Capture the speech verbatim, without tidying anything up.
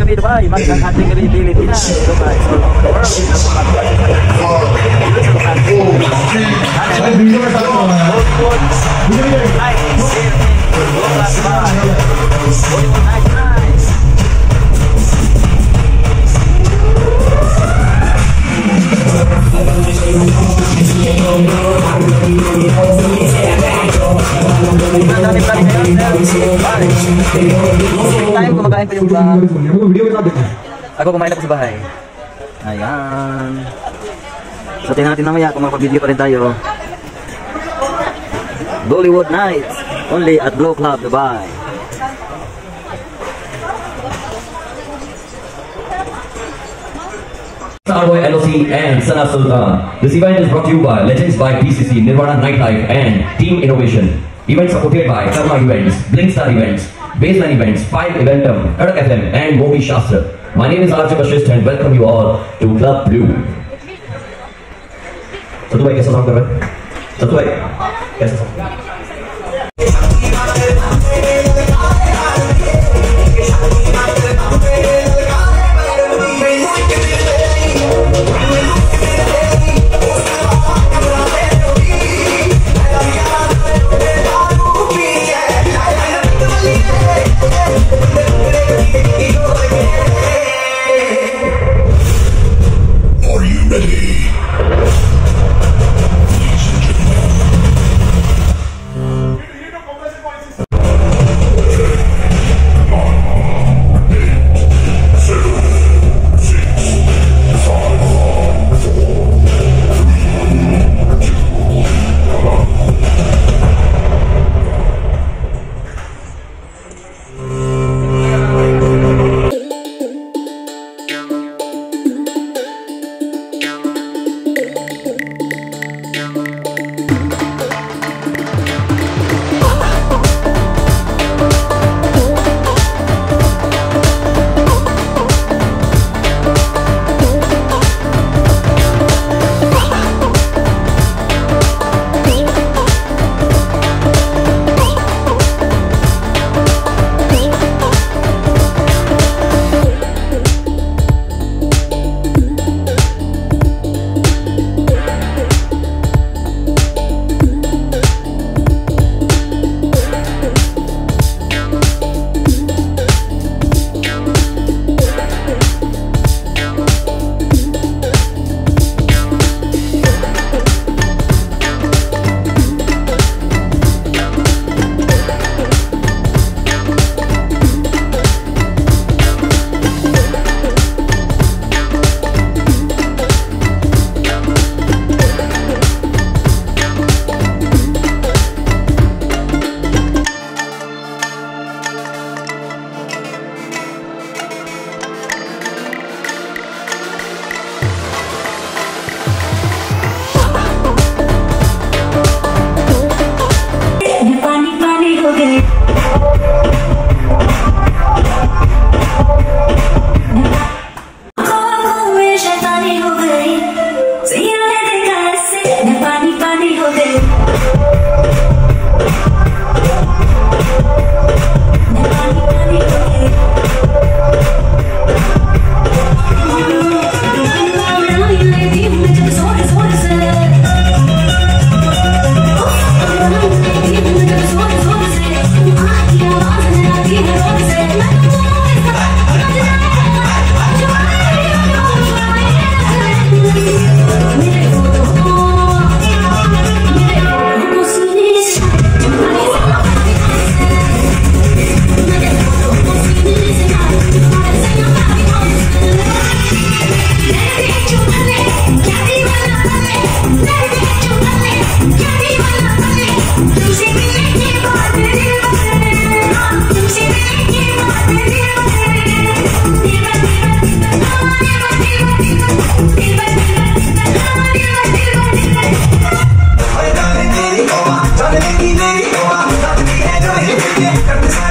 kami Dubai, magandang ating Pilipinas, Dubai, all over the world. Bollywood nights here in Bollywood night nights. Time kumakain pa yung bahay. Ako kumain ako sa bahay. Ayan. So tingnan natin mamaya kung makapag-video pa rin tayo. Bollywood nights only at Glow Club Dubai. Starboy L O C and Sana Sultan. This event is brought to you by Legends by P C C, Nirvana Nightlife and Team Innovation. Event supported by Karma Events, Blink Star Events, Baseline Events, Five Eventum, Earth F M and Movie Shastra. My name is Arjun Bashist and welcome you all to Club Blue. Satu baik, कैसा काम कर रहे हैं? Satu baik, कैसा? Don't let me, baby, go out. Don't let me, go out. Don't let me, go out.